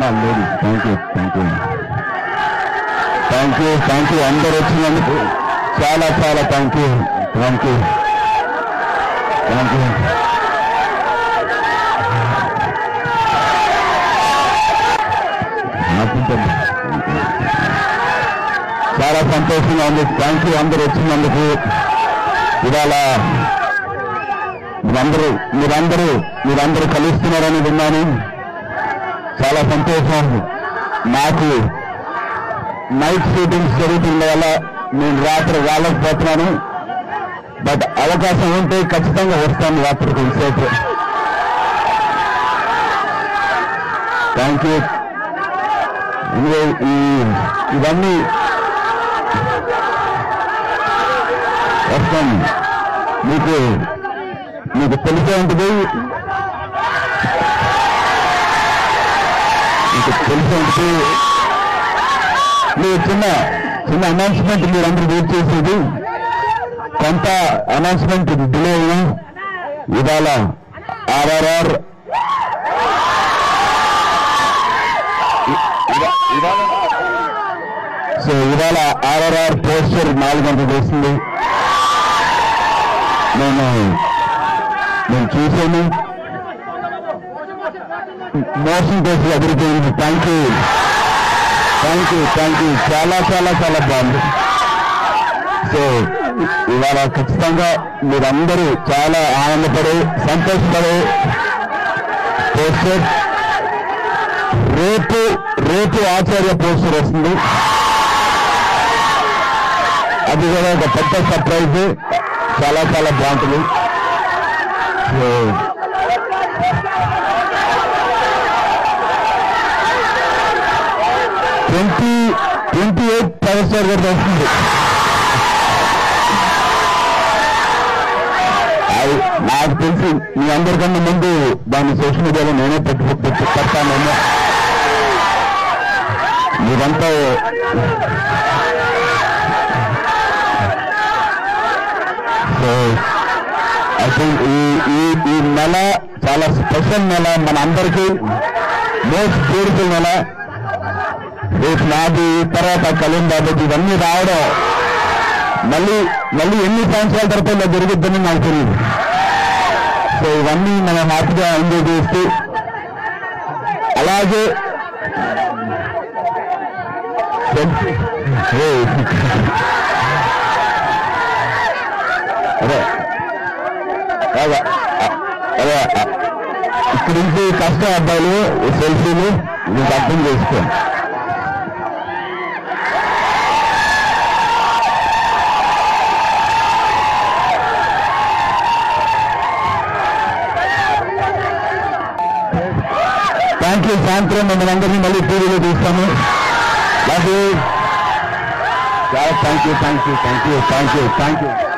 Ladies thank you అందరూ వచ్చినందుకు చాలా చాలా థ్యాంక్ యూ చాలా సంతోషంగా ఉంది. థ్యాంక్ యూ అందరూ వచ్చినందుకు. ఇవాళ మీరందరూ కలుస్తున్నారని విన్నాను. చాలా సంతోషం. నాకు నైట్ షూటింగ్స్ జరుగుతున్న వల్ల నేను రాత్రి రాలేకపోతున్నాను. బట్ అవకాశం ఉంటే ఖచ్చితంగా వస్తాను రాత్రి కొంతసేపు. Thank you. ఇవన్నీ వస్తాను. మీకు తెలిసే ఉంటుంది. మీరు చిన్న అనౌన్స్మెంట్ మీరందరూ వెయిట్ చేసేది. కొంత అనౌన్స్మెంట్ డిలే అయినా ఇవాళ ఆర్ఆర్ఆర్ ఇవాళ ఆర్ఆర్ఆర్ పోస్టర్ 4 గంటలు వేసింది. నేను చూశాను. మోషన్ కేసులు అదిరిపోయింది. Thank you. చాలా చాలా చాలా బాగుంది. సో ఇవాళ ఖచ్చితంగా మీరందరూ చాలా ఆనందపడే సంతోషపడే పోస్టర్. రేపు ఆచార్య పోస్టర్ వస్తుంది. అది కూడా ఒక పెద్ద సర్ప్రైజ్. చాలా చాలా బాగుంటుంది. సో 28 పవర్ స్టార్ గారు వస్తుంది. నాకు తెలిసి మీ అందరికన్నా ముందు దాన్ని సోషల్ మీడియాలో నేనే పెడతానేమో. మీరంతా సో ఐ థింక్ ఈ నెల చాలా స్పెషల్ నెల. మన అందరికీ మోస్ట్ బ్యూటిఫుల్ నెల. రేపు నాది తర్వాత కళ్యాణ్ బాబు ఇవన్నీ రావడం మళ్ళీ ఎన్ని సంవత్సరాల తర్వాత ఇలా జరుగుద్దని నాకు తెలియదు. సో ఇవన్నీ మనం హ్యాపీగా ఎంజాయ్ చేస్తూ అలాగే ఇక్కడి నుంచి కష్టం అబ్బాయిలు సెల్ఫీలు మీకు అర్థం చేసుకోండి. Thank you. సాయంత్రం మిమ్మల్ని అందరినీ మళ్ళీ టీవీలో చూస్తాము. Thank you.